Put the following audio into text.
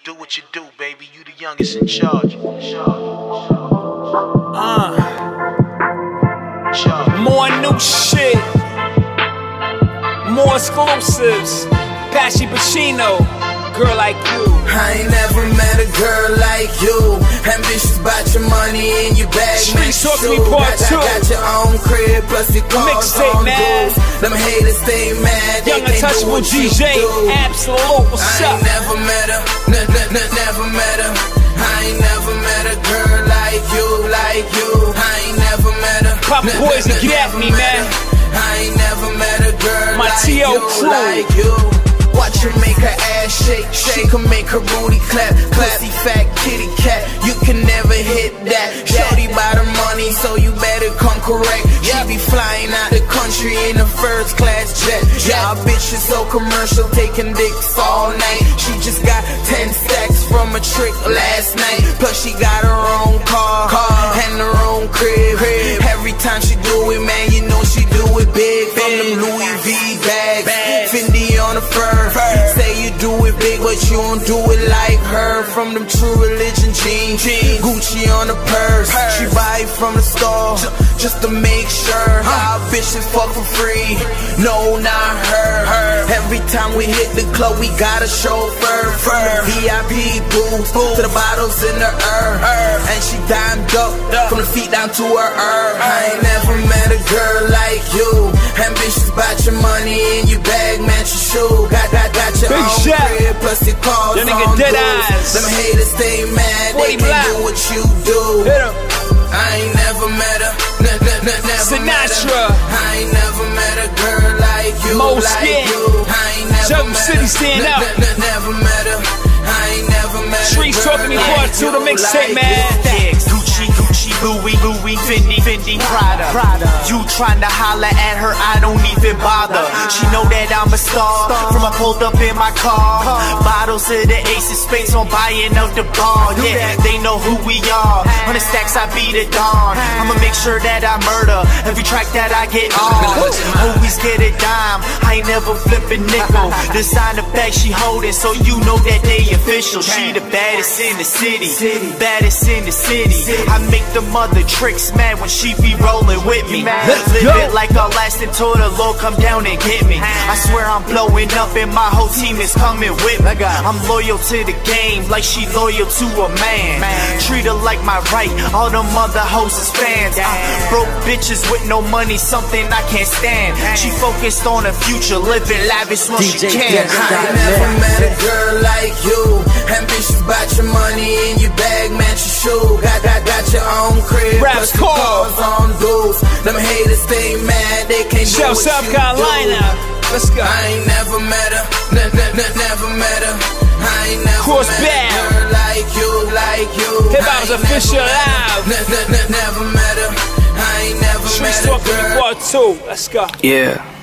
Do what you do, baby. You the youngest in charge. More new shit, more exclusives. Pachi Pacino, girl like you. I ain't never met a girl like you. Ambitious about your money in your bag. Streets Talk to Me Part 2. Got your own crib, plus your cars on man. dues. Them haters stay mad. Young Untouchable DJ, Absolute. What's up? I ain't never met her, never met her. I ain't never met a girl like you, like you. I ain't never met her. Papa Boys and get at me, man. I ain't never met a girl My like T.O. you, crew. like you. Watch her make her ass shake, she can make her booty clap. Pussy fat kitty cat, you can never hit that. Shorty by the money, so you better come correct. She be flying out the country in a first class jet. Y'all bitches so commercial, taking dicks all night. She just got 10 stacks from a trick last night. Plus she got her own car and her own crib. Every time she do it, man, you know she do it big. From them Louis V bags, Fendi on the fur. Say you do it big, but you don't do it like her. From them True Religion jeans, Gucci on the purse. She buy it from the store just to make sure. Our bitches fuck for free, no, not her. Every time we hit the club, we got a chauffeur. From the VIP booth to the bottles in the and she dimed up from the feet down to her I ain't never met a girl like you. Ambitious about your money in your bag, match your shoe. Got your Big own shot. crib, plus your cars That nigga on dead dues. eyes. Them haters stay mad, they can't black. do what you do. Hit 'em. I ain't never met her, never Sinatra. met her. I ain't never met a girl like you, Mo like Skin. you. I ain't never Jump met City, her, stand up. never met her. I ain't never met Streets a girl Talk to Me like Part 2, you, the mixtape, like man. you. Gucci, Louis, Fendi, Prada. You tryna holla at her, I don't even bother. She know that I'm a star, from I pulled up in my car. Bottles of the Ace of Spades on buying out the bar. Yeah, they know who we are. On the stacks, I beat it dawn. I'ma make sure that I murder every track that I get on. Always get a dime, I ain't never flip a nickel. Designer bag she holding, so you know that they official. She the baddest in the city, baddest in the city. I make the mother tricks mad when she be rolling with me. Live it like I last until the Lord come down and get me. I swear I'm blowing up and my whole team is coming with me. I'm loyal to the game like she loyal to a man. Treat her like my right, all them other hoes is fans. Broke bitches with no money, something I can't stand. She focused on the future, living lavish when she can. I ain't never met a girl like you. Ambitious about your money in your bag, match your shoe. Got your own crib, Raps plus your cars on dues. Them haters stay mad, they can't do what South you Carolina. do. Let's go. I ain't never met her, never met her. I ain't never Cross met bound. a girl like you, like you. Hip-hop's official live. Never met her. I ain't never Streets met a Talk to Me girl. Part 2. Let's go. Yeah.